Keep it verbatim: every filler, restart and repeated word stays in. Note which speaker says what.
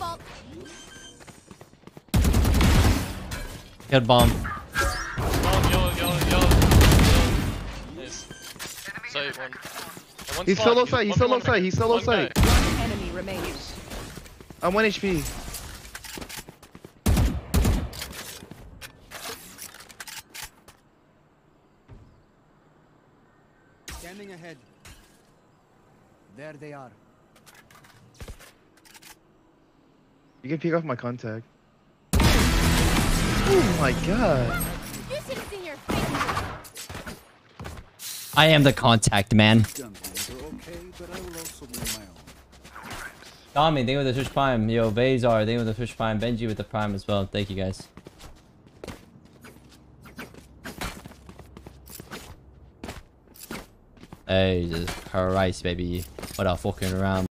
Speaker 1: fault.
Speaker 2: Good bomb.
Speaker 3: Bomb, yo, yo, yo. Nice. Site one. one
Speaker 4: He's
Speaker 3: spot.
Speaker 4: solo side, he's solo
Speaker 3: one v one
Speaker 4: side, he's solo
Speaker 3: One guy.
Speaker 4: side.
Speaker 1: One enemy remaining.
Speaker 4: I'm one H P.
Speaker 5: Scanning ahead. There they are.
Speaker 4: You can peek off my contact. Oh my god.
Speaker 1: You should have seen your face.
Speaker 2: I am the contact man.
Speaker 5: Dumplings are okay, but I will also bring my own.
Speaker 2: Tommy, thank you with the Twitch Prime. Yo, Vazar, thank you with the Twitch Prime. Benji with the Prime as well. Thank you guys. Hey, Jesus Christ, baby. What a fucking round.